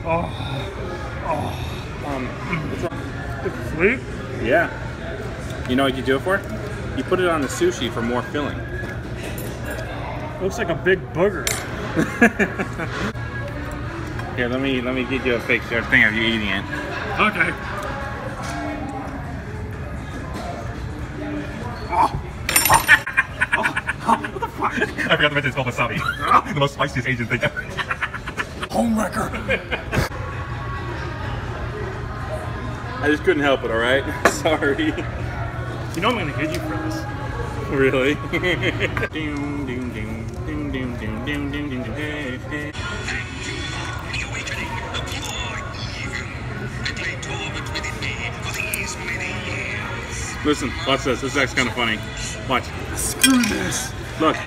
Oh. What's wrong? It's sweet. Yeah. You know what you do it for? You put it on the sushi for more filling. Looks like a big booger. Here, let me get you a picture thing of you eating it. Okay. What the fuck? I forgot to mention it's called wasabi. The most spiciest Asian thing ever. Homewrecker. I just couldn't help it, alright? Sorry. You know I'm gonna hit you for this. Really? Listen, watch this. This is actually kind of funny. Watch. Screw this. Look.